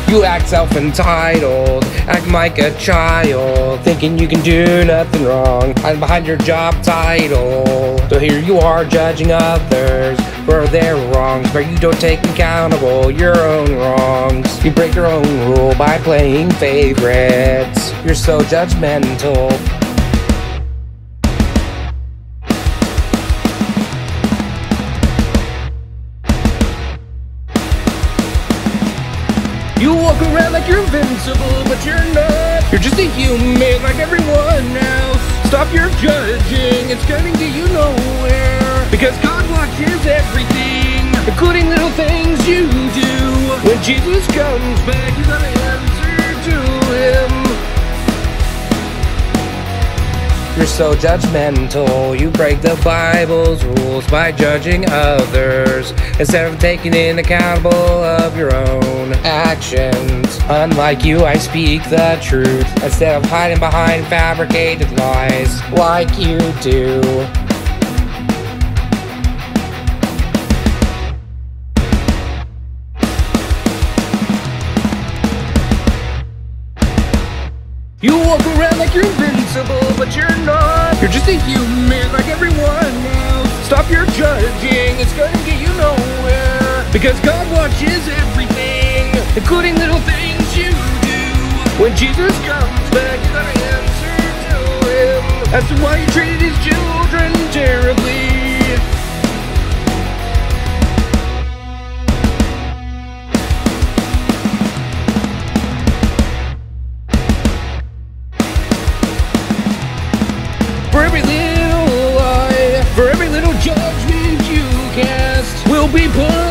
You act self-entitled, acting like a child, thinking you can do nothing wrong, hiding behind your job title. So here you are judging others for their wrongs, but you don't take accountable your own wrongs. You break your own rule by playing favorites. You're so judgmental. You walk around like you're invincible, but you're not. You're just a human like everyone else. Stop your judging, it's gonna get you nowhere. Because God watches everything, including little things you do. When Jesus comes back, you gotta answer to him. You're so judgmental, you break the Bible's rules by judging others instead of taking in accountable of your own actions. Unlike you, I speak the truth instead of hiding behind fabricated lies like you do. You walk around like you're invincible, but you're not. You're just a human like everyone else. Stop your judging, it's gonna get you nowhere. Because God watches everything, including little things you do. When Jesus comes back, you gotta answer to him. That's why you treated his children terribly. For every little lie, for every little judgment you cast, will be put